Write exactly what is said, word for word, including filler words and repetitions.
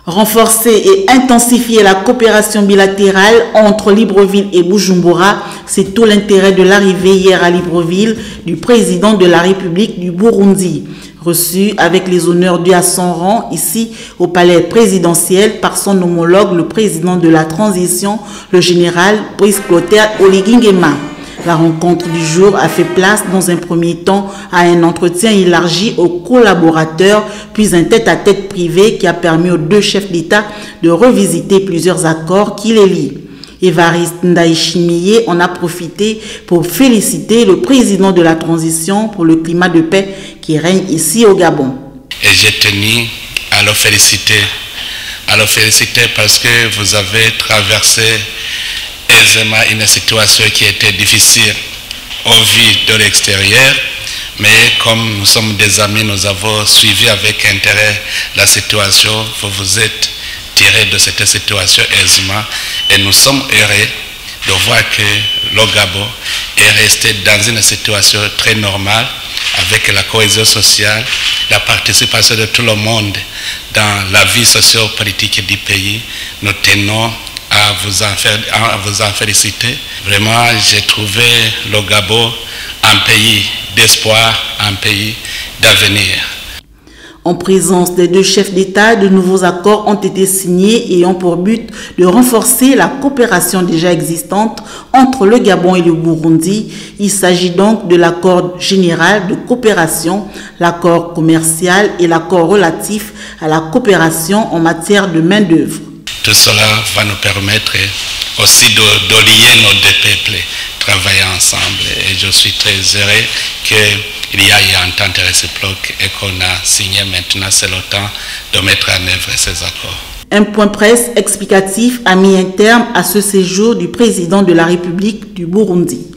Renforcer et intensifier la coopération bilatérale entre Libreville et Bujumbura, c'est tout l'intérêt de l'arrivée hier à Libreville du président de la République du Burundi, reçu avec les honneurs dus à son rang ici au palais présidentiel par son homologue, le président de la transition, le général Brice Clotaire Oligui Nguema. La rencontre du jour a fait place dans un premier temps à un entretien élargi aux collaborateurs, puis un tête-à-tête privé qui a permis aux deux chefs d'État de revisiter plusieurs accords qui les lient. Évariste Ndayishimiye en a profité pour féliciter le président de la transition pour le climat de paix qui règne ici au Gabon. Et j'ai tenu à le féliciter, à le féliciter parce que vous avez traversé aisément une situation qui était difficile au vu de l'extérieur, mais comme nous sommes des amis, nous avons suivi avec intérêt la situation. Vous vous êtes tiré de cette situation aisément et nous sommes heureux de voir que le Gabon est resté dans une situation très normale avec la cohésion sociale, la participation de tout le monde dans la vie socio-politique du pays. Nous tenons à vous, en faire, à vous en féliciter. Vraiment, j'ai trouvé le Gabon un pays d'espoir, un pays d'avenir. En présence des deux chefs d'État, de nouveaux accords ont été signés et ont pour but de renforcer la coopération déjà existante entre le Gabon et le Burundi. Il s'agit donc de l'accord général de coopération, l'accord commercial et l'accord relatif à la coopération en matière de main-d'œuvre. Tout cela va nous permettre aussi de, de lier nos deux peuples, travailler ensemble. Et je suis très heureux qu'il y ait une entente réciproque et qu'on a signé maintenant. C'est le temps de mettre en œuvre ces accords. Un point presse explicatif a mis un terme à ce séjour du président de la République du Burundi.